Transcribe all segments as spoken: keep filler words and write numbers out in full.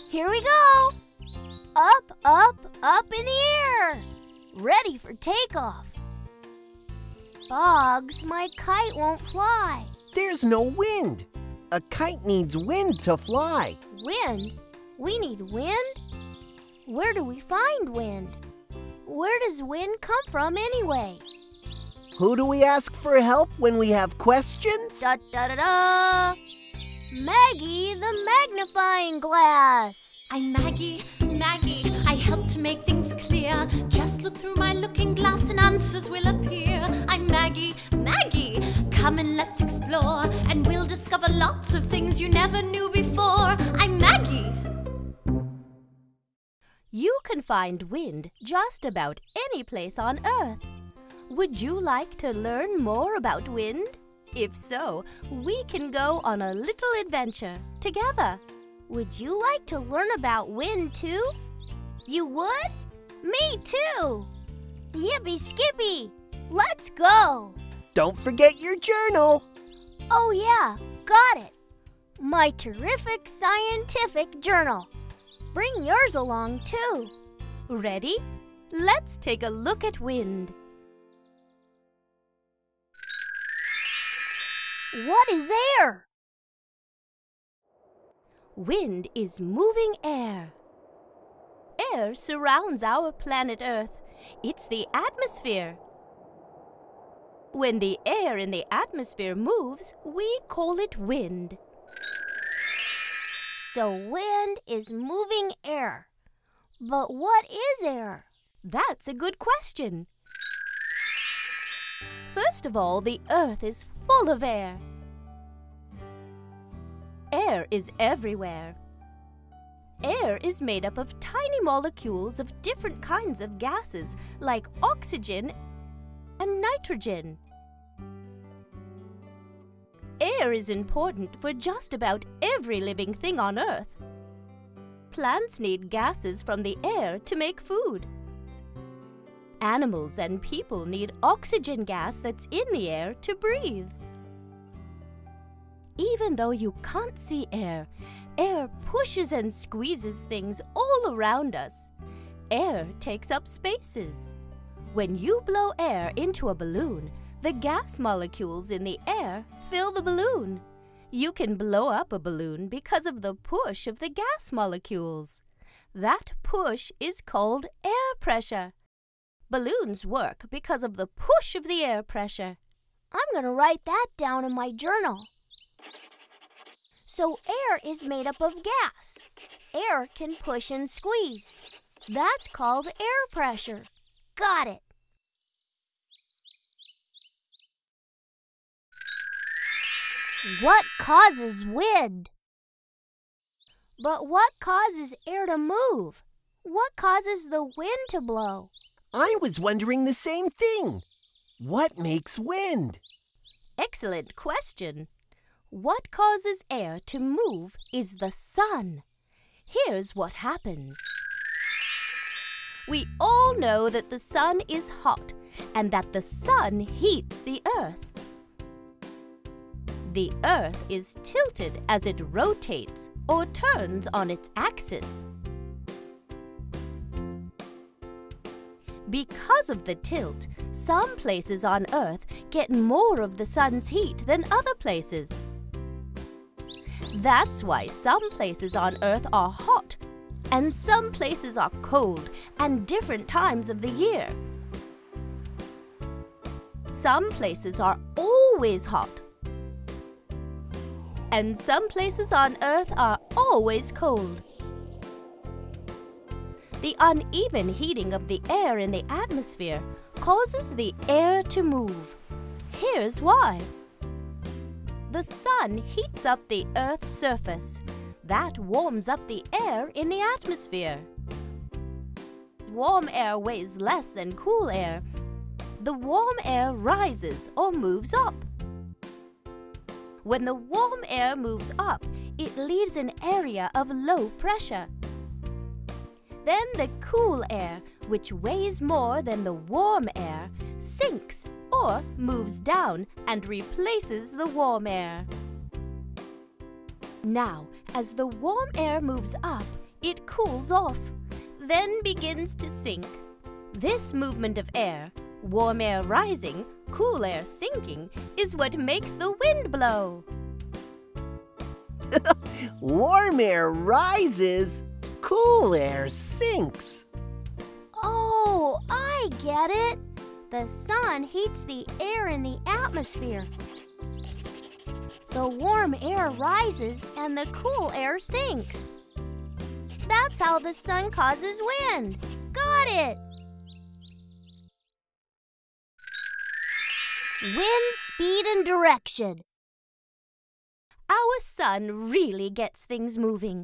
Here we go! Up, up, up in the air! Ready for takeoff. Boggs, my kite won't fly. There's no wind. A kite needs wind to fly. Wind? We need wind? Where do we find wind? Where does wind come from anyway? Who do we ask for help when we have questions? Da da da da! Maggie, the magnifying glass. I'm Maggie, Maggie. I help to make things clear. Just look through my looking glass and answers will appear. I'm Maggie, Maggie. Come and let's explore, and we'll discover lots of things you never knew before. I'm Maggie. You can find wind just about any place on Earth. Would you like to learn more about wind? If so, we can go on a little adventure together. Would you like to learn about wind too? You would? Me too! Yippee skippy! Let's go! Don't forget your journal. Oh yeah, got it. My terrific scientific journal. Bring yours along too. Ready? Let's take a look at wind. What is air? Wind is moving air. Air surrounds our planet Earth. It's the atmosphere. When the air in the atmosphere moves, we call it wind. So wind is moving air. But what is air? That's a good question. First of all, the Earth is full of air. Air is everywhere. Air is made up of tiny molecules of different kinds of gases like oxygen and nitrogen. Air is important for just about every living thing on Earth. Plants need gases from the air to make food. Animals and people need oxygen gas that's in the air to breathe. Even though you can't see air, air pushes and squeezes things all around us. Air takes up spaces. When you blow air into a balloon, the gas molecules in the air fill the balloon. You can blow up a balloon because of the push of the gas molecules. That push is called air pressure. Balloons work because of the push of the air pressure. I'm going to write that down in my journal. So air is made up of gas. Air can push and squeeze. That's called air pressure. Got it. What causes wind? But what causes air to move? What causes the wind to blow? I was wondering the same thing. What makes wind? Excellent question. What causes air to move is the sun. Here's what happens. We all know that the sun is hot and that the sun heats the earth. The earth is tilted as it rotates or turns on its axis. Because of the tilt, some places on Earth get more of the sun's heat than other places. That's why some places on Earth are hot, and some places are cold and different times of the year. Some places are always hot, and some places on Earth are always cold. The uneven heating of the air in the atmosphere causes the air to move. Here's why. The sun heats up the Earth's surface. That warms up the air in the atmosphere. Warm air weighs less than cool air. The warm air rises or moves up. When the warm air moves up, it leaves an area of low pressure. Then the cool air, which weighs more than the warm air, sinks or moves down and replaces the warm air. Now, as the warm air moves up, It cools off, then begins to sink. This movement of air, warm air rising, cool air sinking, is what makes the wind blow. Warm air rises, cool air sinks. Oh, I get it. The sun heats the air in the atmosphere. The warm air rises and the cool air sinks. That's how the sun causes wind. Got it! Wind, speed, and direction. Our sun really gets things moving.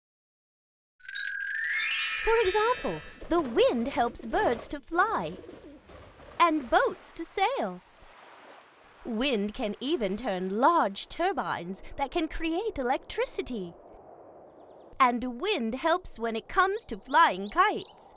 For example, the wind helps birds to fly and boats to sail. Wind can even turn large turbines that can create electricity. And wind helps when it comes to flying kites.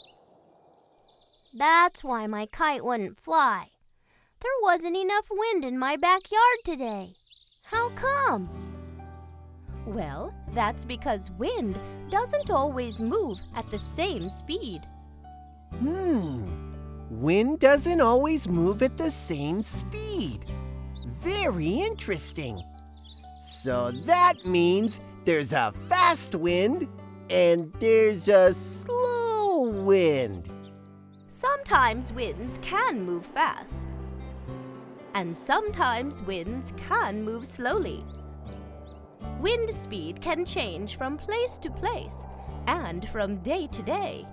That's why my kite wouldn't fly. There wasn't enough wind in my backyard today. How come? Well, that's because wind doesn't always move at the same speed. Hmm. Wind doesn't always move at the same speed. Very interesting. So that means there's a fast wind and there's a slow wind. Sometimes winds can move fast, and sometimes winds can move slowly. Wind speed can change from place to place and from day to day.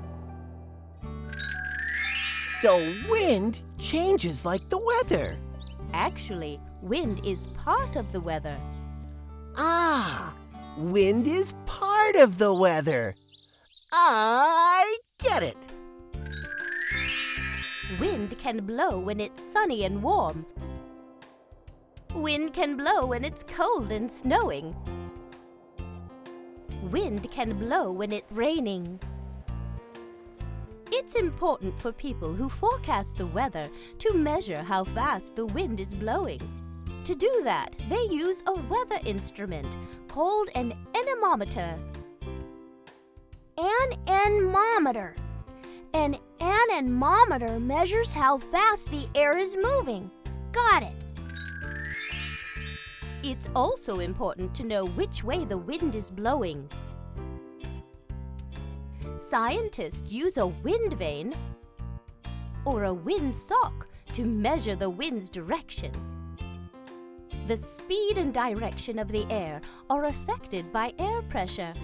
So wind changes like the weather. Actually, wind is part of the weather. Ah, wind is part of the weather. I get it. Wind can blow when it's sunny and warm. Wind can blow when it's cold and snowing. Wind can blow when it's raining. It's important for people who forecast the weather to measure how fast the wind is blowing. To do that, they use a weather instrument called an anemometer. An anemometer. An anemometer measures how fast the air is moving. Got it. It's also important to know which way the wind is blowing. Scientists use a wind vane or a wind sock to measure the wind's direction. The speed and direction of the air are affected by air pressure.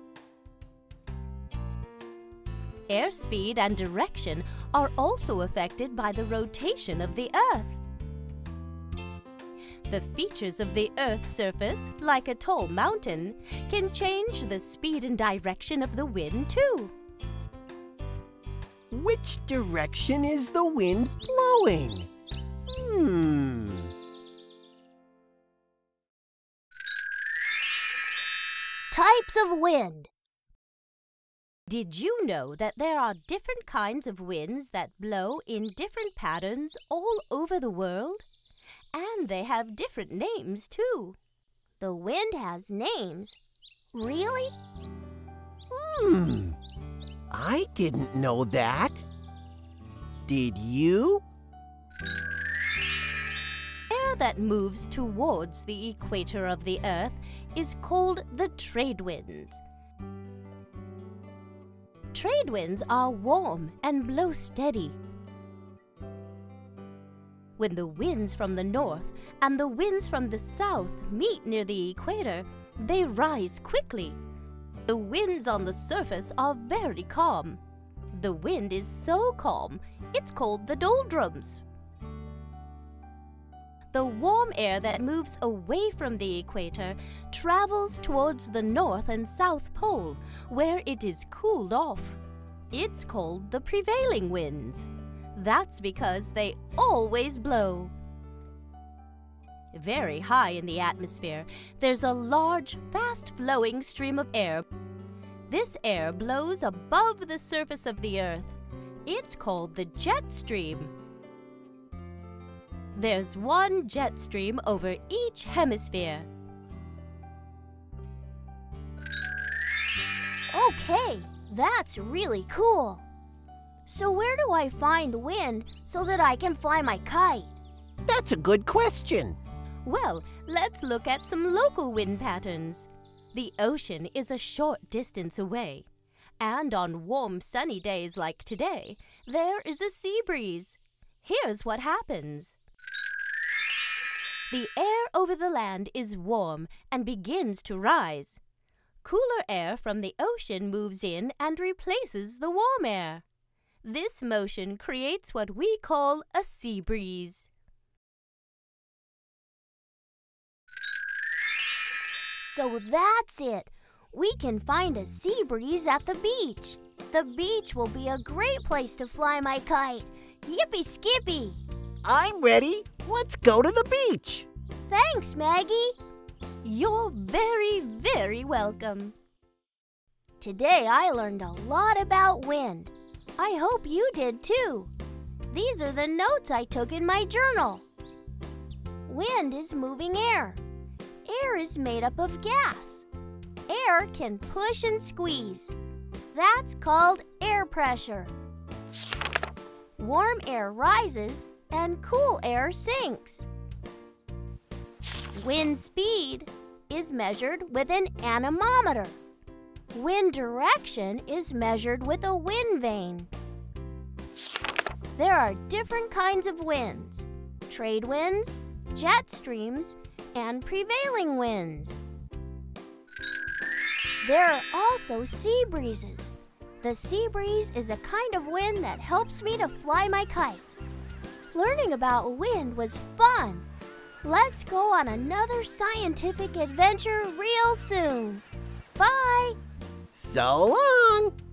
Airspeed and direction are also affected by the rotation of the Earth. The features of the Earth's surface, like a tall mountain, can change the speed and direction of the wind too. Which direction is the wind blowing? Hmm. Types of wind. Did you know that there are different kinds of winds that blow in different patterns all over the world? And they have different names, too. The wind has names? Really? Hmm. I didn't know that. Did you? Air that moves towards the equator of the Earth is called the trade winds. Trade winds are warm and blow steady. When the winds from the north and the winds from the south meet near the equator, they rise quickly. The winds on the surface are very calm. The wind is so calm, it's called the doldrums. The warm air that moves away from the equator travels towards the north and south pole, where it is cooled off. It's called the prevailing winds. That's because they always blow. Very high in the atmosphere, there's a large, fast-flowing stream of air. This air blows above the surface of the Earth. It's called the jet stream. There's one jet stream over each hemisphere. Okay, that's really cool. So where do I find wind so that I can fly my kite? That's a good question. Well, let's look at some local wind patterns. The ocean is a short distance away. And on warm, sunny days like today, there is a sea breeze. Here's what happens. The air over the land is warm and begins to rise. Cooler air from the ocean moves in and replaces the warm air. This motion creates what we call a sea breeze. So that's it. We can find a sea breeze at the beach. The beach will be a great place to fly my kite. Yippee-skippy! I'm ready. Let's go to the beach. Thanks, Maggie. You're very, very welcome. Today I learned a lot about wind. I hope you did too. These are the notes I took in my journal. Wind is moving air. Air is made up of gas. Air can push and squeeze. That's called air pressure. Warm air rises and cool air sinks. Wind speed is measured with an anemometer. Wind direction is measured with a wind vane. There are different kinds of winds: trade winds, jet streams, and prevailing winds. There are also sea breezes. The sea breeze is a kind of wind that helps me to fly my kite. Learning about wind was fun. Let's go on another scientific adventure real soon. Bye! So long!